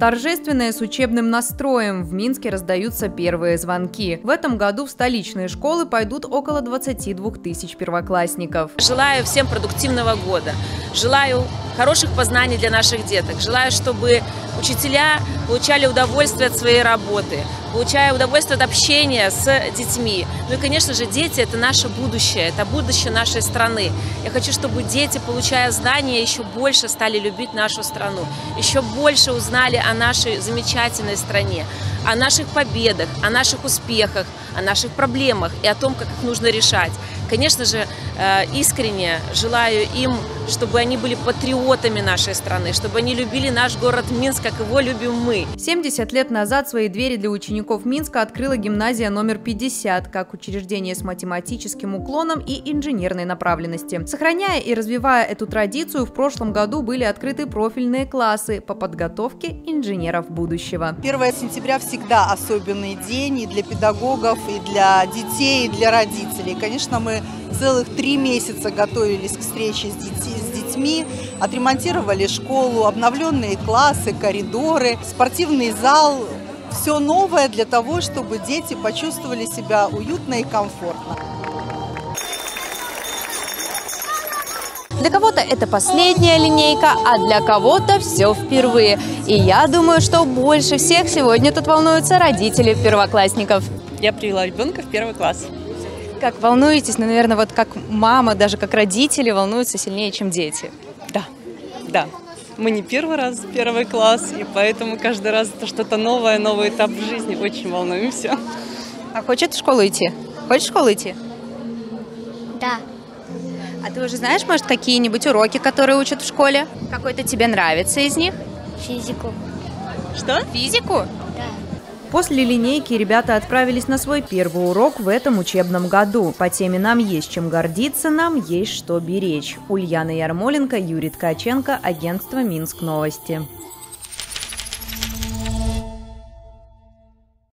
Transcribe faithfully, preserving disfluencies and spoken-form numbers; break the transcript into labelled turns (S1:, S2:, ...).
S1: Торжественное с учебным настроем. В Минске раздаются первые звонки. В этом году в столичные школы пойдут около двадцати двух тысяч первоклассников.
S2: Желаю всем продуктивного года. Желаю хороших познаний для наших деток. Желаю, чтобы учителя получали удовольствие от своей работы, получая удовольствие от общения с детьми. Ну и, конечно же, дети – это наше будущее, это будущее нашей страны. Я хочу, чтобы дети, получая знания, еще больше стали любить нашу страну, еще больше узнали о нашей замечательной стране, о наших победах, о наших успехах, о наших проблемах и о том, как их нужно решать. Конечно же, искренне желаю им, чтобы они были патриотами нашей страны, чтобы они любили наш город Минск, как его любим мы.
S1: семьдесят лет назад свои двери для учеников Минска открыла гимназия номер пятьдесят, как учреждение с математическим уклоном и инженерной направленности. Сохраняя и развивая эту традицию, в прошлом году были открыты профильные классы по подготовке инженеров будущего.
S3: первое сентября всегда особенный день и для педагогов, и для детей, и для родителей. Конечно, мы целых три месяца готовились к встрече с, детьми, с детьми, отремонтировали школу, обновленные классы, коридоры, спортивный зал. Все новое для того, чтобы дети почувствовали себя уютно и комфортно.
S4: Для кого-то это последняя линейка, а для кого-то все впервые. И я думаю, что больше всех сегодня тут волнуются родители первоклассников.
S5: Я привела ребенка в первый класс.
S4: Как волнуетесь? Ну, наверное, вот как мама, даже как родители волнуются сильнее, чем дети.
S5: Да, да. Мы не первый раз в первый класс, и поэтому каждый раз это что-то новое, новый этап в жизни. Очень волнуемся.
S4: А хочет в школу идти? Хочешь в школу идти?
S6: Да.
S4: А ты уже знаешь, может, какие-нибудь уроки, которые учат в школе? Какой-то тебе нравится из них?
S6: Физику.
S4: Что? Физику?
S6: Да.
S1: После линейки ребята отправились на свой первый урок в этом учебном году. По теме «Нам есть чем гордиться, нам есть что беречь». Ульяна Ярмоленко, Юрий Ткаченко, агентство «Минск Новости».